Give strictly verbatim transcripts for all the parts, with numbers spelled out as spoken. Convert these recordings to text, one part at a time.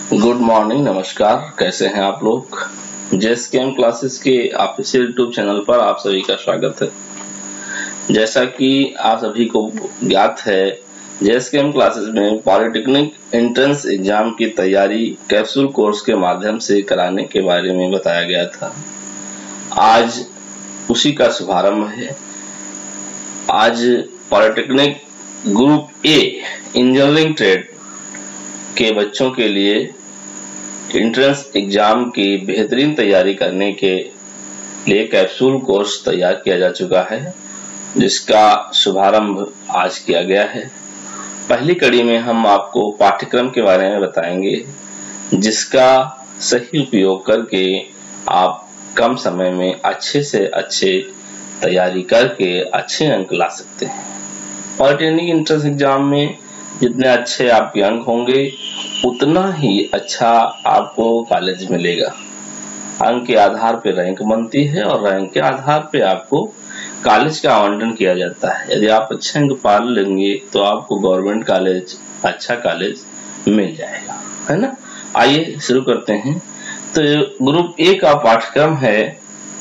Good morning, नमस्कार। कैसे हैं आप लोग? जेएसकेएम क्लासेस के ऑफिशियल यूट्यूब चैनल पर आप सभी का स्वागत है। जैसा कि आप सभी को ज्ञात है, जेएसकेएम क्लासेस में पॉलिटेक्निक एंट्रेंस एग्जाम की तैयारी कैप्सूल कोर्स के माध्यम से कराने के बारे में बताया गया था। आज उसी का शुभारंभ है। आज polytechnic group A engineering trade के बच्चों के लिए एंट्रेंस एग्जाम की बेहतरीन तैयारी करने के लिए कैप्सूल कोर्स तैयार किया जा चुका है, जिसका शुभारंभ आज किया गया है। पहली कड़ी में हम आपको पाठ्यक्रम के बारे में बताएंगे, जिसका सही उपयोग करके आप कम समय में अच्छे से अच्छे तैयारी करके अच्छे अंक ला सकते हैं। पॉलिटेक्निक एंट्रेंस एग्जाम में जितने अच्छे आपके अंक होंगे, उतना ही अच्छा आपको कॉलेज मिलेगा। अंक के आधार पर रैंक बनती है और रैंक के आधार पे आपको कॉलेज का आवंटन किया जाता है। यदि आप अच्छे अंक पा लेंगे तो आपको गवर्नमेंट कॉलेज, अच्छा कॉलेज मिल जाएगा, है ना। आइए शुरू करते हैं। तो ग्रुप ए का पाठ्यक्रम है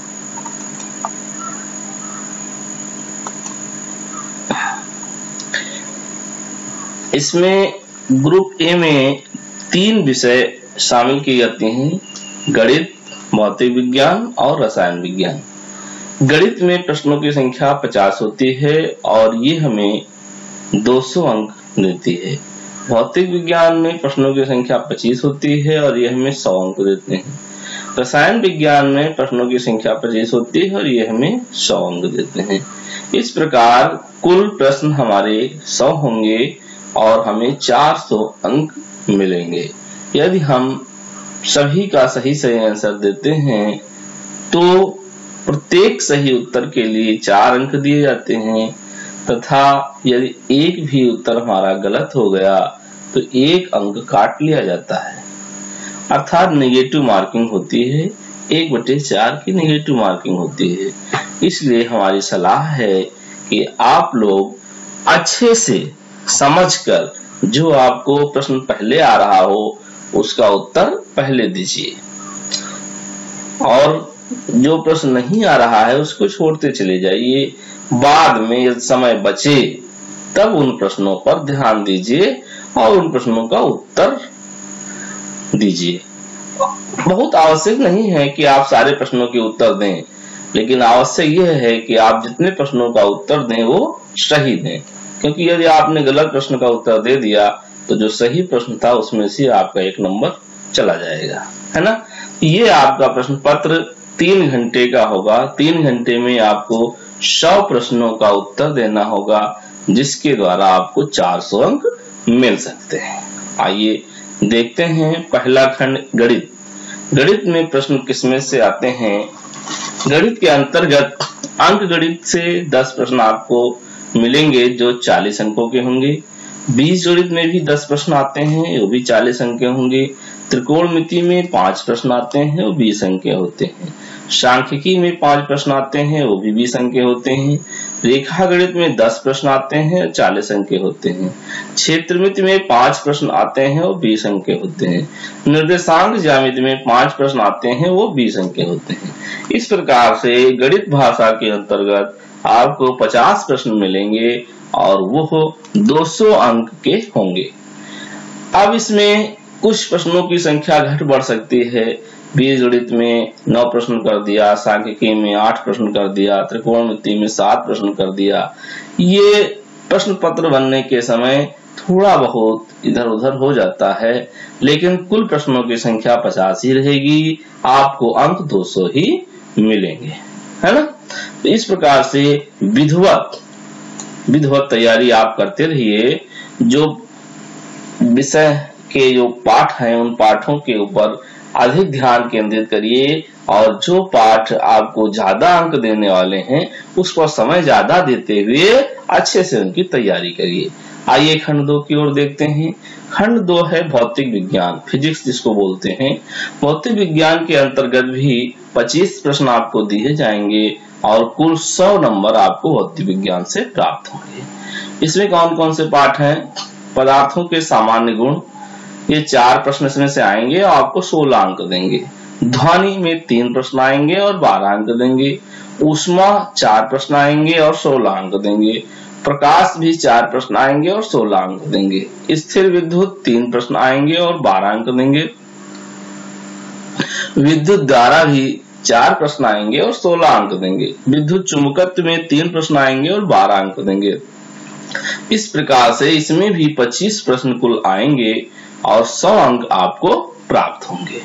इसमें ग्रुप ए में तीन विषय शामिल किए जाते हैं: गणित, भौतिक विज्ञान और रसायन विज्ञान। गणित में प्रश्नों की संख्या पचास होती है और ये हमें दो सौ अंक देती है। भौतिक विज्ञान में प्रश्नों की संख्या पच्चीस होती है और ये हमें सौ अंक देते हैं। रसायन विज्ञान में प्रश्नों की संख्या पच्चीस होती है और ये हमें सौ अंक देते हैं। इस प्रकार कुल प्रश्न हमारे सौ होंगे और हमें चार सौ अंक मिलेंगे। यदि हम सभी का सही सही आंसर देते हैं तो प्रत्येक सही उत्तर के लिए चार अंक दिए जाते हैं, तथा यदि एक भी उत्तर हमारा गलत हो गया तो एक अंक काट लिया जाता है, अर्थात नेगेटिव मार्किंग होती है। एक बटे चार की नेगेटिव मार्किंग होती है। इसलिए हमारी सलाह है कि आप लोग अच्छे से समझकर जो आपको प्रश्न पहले आ रहा हो उसका उत्तर पहले दीजिए, और जो प्रश्न नहीं आ रहा है उसको छोड़ते चले जाइए। बाद में यदि समय बचे तब उन प्रश्नों पर ध्यान दीजिए और उन प्रश्नों का उत्तर दीजिए। बहुत आवश्यक नहीं है कि आप सारे प्रश्नों के उत्तर दें, लेकिन आवश्यक यह है कि आप जितने प्रश्नों का उत्तर दें वो सही दें, क्योंकि यदि आपने गलत प्रश्न का उत्तर दे दिया तो जो सही प्रश्न था उसमें से आपका एक नंबर चला जाएगा, है ना। ये आपका प्रश्न पत्र तीन घंटे का होगा। तीन घंटे में आपको सौ प्रश्नों का उत्तर देना होगा, जिसके द्वारा आपको चार सौ अंक मिल सकते हैं। आइए देखते हैं पहला खंड गणित। गणित में प्रश्न किसमें से आते हैं? गणित के अंतर्गत अंक गणित से दस प्रश्न आपको मिलेंगे जो चालीस अंकों के होंगे। बीजगणित में भी दस प्रश्न आते हैं, वो भी चालीस अंक के होंगे। त्रिकोणमिति में पांच प्रश्न आते हैं, वो बीस अंक के होते हैं। सांख्यिकी में पांच प्रश्न आते हैं, वो भी बीस अंक के होते हैं। रेखा गणित में दस प्रश्न आते हैं, चालीस अंक के होते हैं। क्षेत्रमिति में पांच प्रश्न आते हैं, वो बीस अंक के होते हैं। निर्देशांक ज्यामिति में पांच प्रश्न आते हैं, वो बीस अंक के होते हैं। इस प्रकार से गणित भाषा के अंतर्गत आपको पचास प्रश्न मिलेंगे और वो दो सौ अंक के होंगे। अब इसमें कुछ प्रश्नों की संख्या घट बढ़ सकती है। बीजगणित में नौ प्रश्न कर दिया, सांख्यिकी में आठ प्रश्न कर दिया, त्रिकोणमिति में सात प्रश्न कर दिया। ये प्रश्न पत्र बनने के समय थोड़ा बहुत इधर उधर हो जाता है, लेकिन कुल प्रश्नों की संख्या पचास ही रहेगी। आपको अंक दो सौ ही मिलेंगे, है ना। तो इस प्रकार से विधिवत विधिवत तैयारी आप करते रहिए। जो विषय के जो पाठ हैं उन पाठों के ऊपर अधिक ध्यान केंद्रित करिए, और जो पाठ आपको ज्यादा अंक देने वाले हैं उस पर समय ज्यादा देते हुए अच्छे से उनकी तैयारी करिए। आइए खंड दो की ओर देखते हैं। खंड दो है भौतिक विज्ञान, फिजिक्स जिसको बोलते हैं। भौतिक विज्ञान के अंतर्गत भी पच्चीस प्रश्न आपको दिए जाएंगे और कुल सौ नंबर आपको भौतिक विज्ञान से प्राप्त होंगे। इसमें कौन कौन से पाठ हैं? पदार्थों के सामान्य गुण, ये चार प्रश्न इसमें से आएंगे और आपको सोलह अंक देंगे। ध्वनि में तीन प्रश्न आएंगे और बारह अंक देंगे। ऊष्मा चार प्रश्न आएंगे और सोलह अंक देंगे। प्रकाश भी चार प्रश्न आएंगे और सोलह अंक देंगे। स्थिर विद्युत तीन प्रश्न आएंगे और बारह अंक देंगे। विद्युत धारा भी चार प्रश्न आएंगे और सोलह अंक देंगे। विद्युत चुंबकत्व में तीन प्रश्न आएंगे और बारह अंक देंगे। इस प्रकार से इसमें भी पच्चीस प्रश्न कुल आएंगे और सौ अंक आपको प्राप्त होंगे।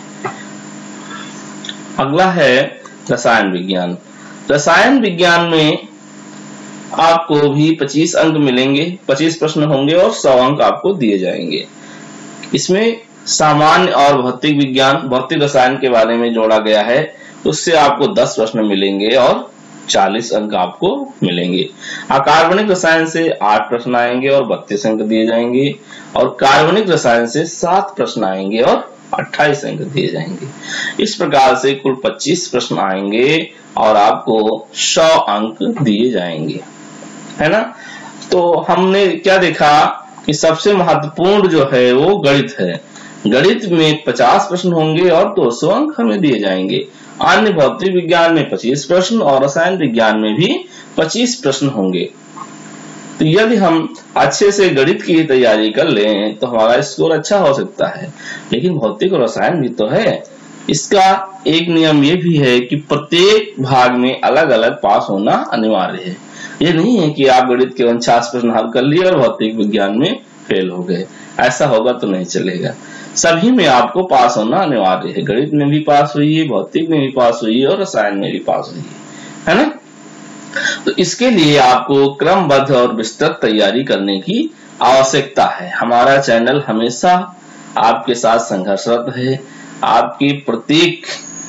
अगला है रसायन विज्ञान। रसायन विज्ञान में आपको भी पच्चीस अंक मिलेंगे, पच्चीस प्रश्न होंगे और सौ अंक आपको दिए जाएंगे। इसमें सामान्य और भौतिक विज्ञान, भौतिक रसायन के बारे में जोड़ा गया है, उससे आपको दस प्रश्न मिलेंगे और चालीस अंक आपको मिलेंगे। अकार्बनिक रसायन से आठ प्रश्न आएंगे और बत्तीस अंक दिए जाएंगे और कार्बनिक रसायन से सात प्रश्न आएंगे और अट्ठाईस अंक दिए जाएंगे। इस प्रकार से कुल पच्चीस प्रश्न आएंगे और आपको सौ अंक दिए जाएंगे, है ना। तो हमने क्या देखा कि सबसे महत्वपूर्ण जो है वो गणित है। गणित में पचास प्रश्न होंगे और दो सौ अंक हमें दिए जाएंगे। अन्य भौतिक विज्ञान में पच्चीस प्रश्न और रसायन विज्ञान में भी पच्चीस प्रश्न होंगे। तो यदि हम अच्छे से गणित की तैयारी कर लें तो हमारा स्कोर अच्छा हो सकता है। लेकिन भौतिक और रसायन भी तो है। इसका एक नियम ये भी है कि प्रत्येक भाग में अलग अलग पास होना अनिवार्य है। ये नहीं है कि आप गणित के उनचास प्रश्न हल कर लिए और भौतिक विज्ञान में फेल हो गए, ऐसा होगा तो नहीं चलेगा। सभी में आपको पास होना अनिवार्य है। गणित में भी पास हुई है, भौतिक में भी पास हुई है और रसायन में भी पास हुई है, है ना। तो इसके लिए आपको क्रमबद्ध और विस्तृत तैयारी करने की आवश्यकता है। हमारा चैनल हमेशा आपके साथ संघर्षरत है, आपकी प्रत्येक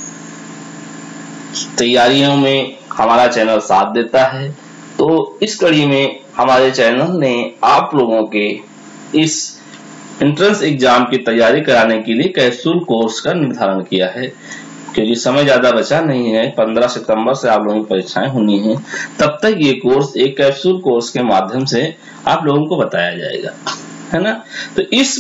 तैयारियों में हमारा चैनल साथ देता है। तो इस कड़ी में हमारे चैनल ने आप लोगों के इस एंट्रेंस एग्जाम की तैयारी कराने के लिए कैप्सूल कोर्स का निर्धारण किया है। क्योंकि समय ज्यादा बचा नहीं है, पंद्रह सितंबर से आप लोगों की परीक्षाएं होनी है, तब तक ये कोर्स एक कैप्सूल कोर्स के माध्यम से आप लोगों को बताया जाएगा, है ना। तो इस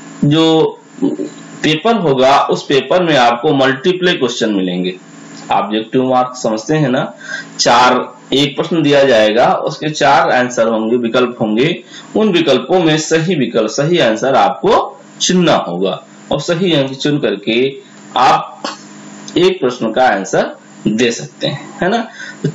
जो पेपर होगा उस पेपर में आपको मल्टीप्ले क्वेश्चन मिलेंगे। ऑब्जेक्टिव मार्क समझते हैं ना, चार एक प्रश्न दिया जाएगा, उसके चार आंसर होंगे, विकल्प होंगे। उन विकल्पों में सही विकल्प, सही आंसर आपको चुनना होगा और सही आंसर चुन करके आप एक प्रश्न का आंसर दे सकते हैं, है ना।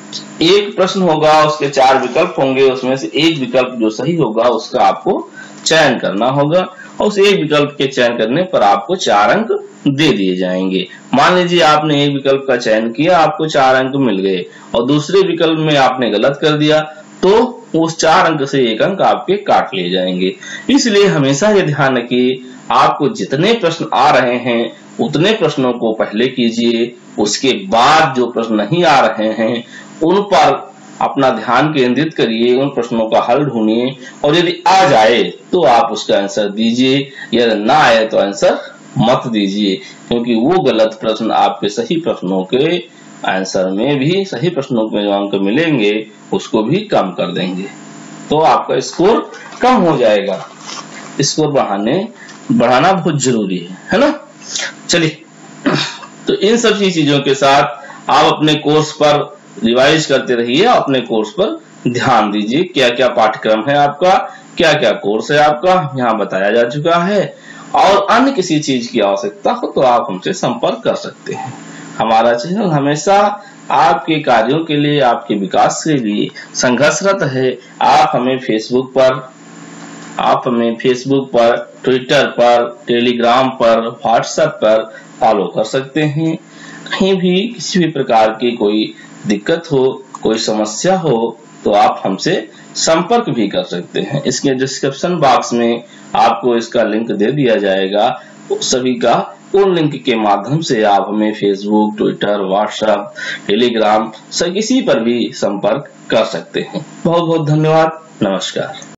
एक प्रश्न होगा, उसके चार विकल्प होंगे, उसमें से एक विकल्प जो सही होगा उसका आपको चयन करना होगा और उस एक विकल्प के चयन करने पर आपको चार अंक दे दिए जाएंगे। मान लीजिए आपने एक विकल्प का चयन किया, आपको चार अंक मिल गए और दूसरे विकल्प में आपने गलत कर दिया तो उस चार अंक से एक अंक आपके काट लिए जाएंगे। इसलिए हमेशा ये ध्यान रखिए, आपको जितने प्रश्न आ रहे हैं उतने प्रश्नों को पहले कीजिए, उसके बाद जो प्रश्न नहीं आ रहे हैं उन पर अपना ध्यान केंद्रित करिए, उन प्रश्नों का हल ढूंढिए और यदि आ जाए तो आप उसका आंसर दीजिए, यदि ना आए तो आंसर मत दीजिए, क्योंकि वो गलत प्रश्न आपके सही प्रश्नों के आंसर में भी, सही प्रश्नों में जो अंक मिलेंगे उसको भी कम कर देंगे, तो आपका स्कोर कम हो जाएगा। स्कोर बढ़ाने बढ़ाना बहुत जरूरी है, है ना। चलिए, तो इन सब चीजों के साथ आप अपने कोर्स पर रिवाइज करते रहिए, अपने कोर्स पर ध्यान दीजिए। क्या क्या पाठ्यक्रम है आपका, क्या क्या कोर्स है आपका, यहाँ बताया जा चुका है। और अन्य किसी चीज की आवश्यकता हो तो आप हमसे संपर्क कर सकते हैं। हमारा चैनल हमेशा आपके कार्यों के लिए, आपके विकास के लिए संघर्षरत है। आप हमें फेसबुक पर आप हमें फेसबुक पर, ट्विटर पर, टेलीग्राम पर, व्हाट्सएप पर फॉलो कर सकते हैं। कहीं भी किसी भी प्रकार की कोई दिक्कत हो, कोई समस्या हो तो आप हमसे संपर्क भी कर सकते हैं। इसके डिस्क्रिप्शन बॉक्स में आपको इसका लिंक दे दिया जाएगा, सभी का उन लिंक के माध्यम से आप हमें फेसबुक, ट्विटर, व्हाट्सएप, टेलीग्राम से किसी पर भी संपर्क कर सकते हैं। बहुत बहुत धन्यवाद, नमस्कार।